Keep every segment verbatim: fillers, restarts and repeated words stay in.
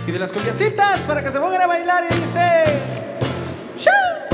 Y de las cumbiacitas para que se pongan a bailar y dice ¡Shoo!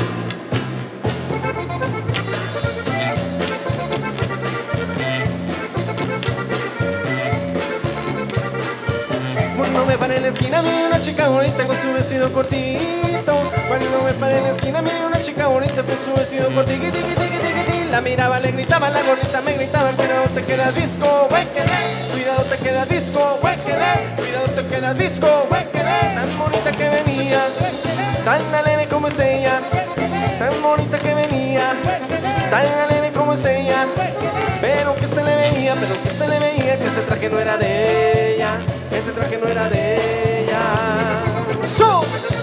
Cuando me paré en la esquina miré una chica bonita con su vestido cortito. Cuando me paré en la esquina miré una chica bonita con su vestido cortito. La miraba, le gritaba, la gordita me gritaba: cuidado te quedas disco, huéquele. Cuidado te quedas disco, huéquele. Cuidado te quedas disco, huéquele. Tan bonita que venía, tan alegre como es ella. Tan bonita que venía, tan alegre como es ella. Pero que se le veía, pero que se le veía que ese traje no era de ella. Ese traje no era de ella. ¡So!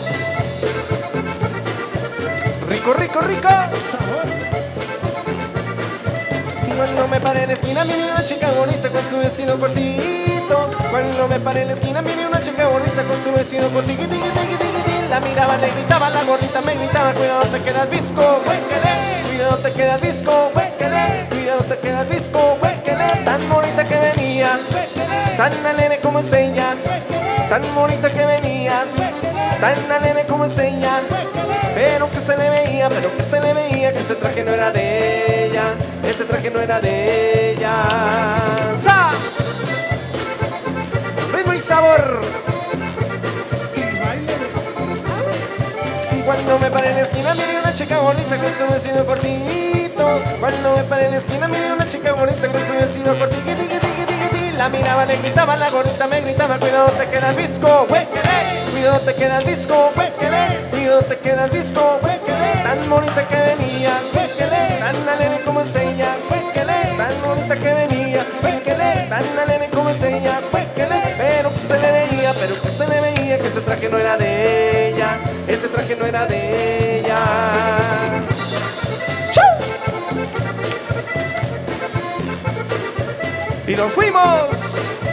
Rico, rico, rico. Cuando me paré en la esquina miré una chica bonita con su vestido cortito. Cuando me paré en la esquina miré una chica bonita con su vestido cortito. La miraba, le gritaba, la gordita me gritaba: cuidado te quedas visco, huéquele. Cuidado te quedas visco, huéquele. Cuidado te quedas visco, huéquele. Tan bonita que venía, tan alegre como es ella. Tan bonita que venía, tan alegre como es ella. Pero que se le veía, pero que se le veía que ese traje no era de ella. Ese traje no era de ella. ¡Sa! Ritmo y sabor. Cuando me paré en la esquina miré una chica bonita con su vestido cortito. Cuando me paré en la esquina miré una chica bonita con su vestido cortito. La miraba, le gritaba, la gordita me gritaba: cuidado te quedas visco, huéquele. Cuidado te quedas visco, huéquele. Cuidado te quedas visco, huéquele. Tan bonita que venía, huéquele. Tan alegre como es ella, huéquele. Tan bonita que venía, huéquele. Tan alegre como es ella, huéquele. Pero que se le veía, pero que se le veía que ese traje no era de ella. Ese traje no era de ella. ¡Chau! Y nos fuimos.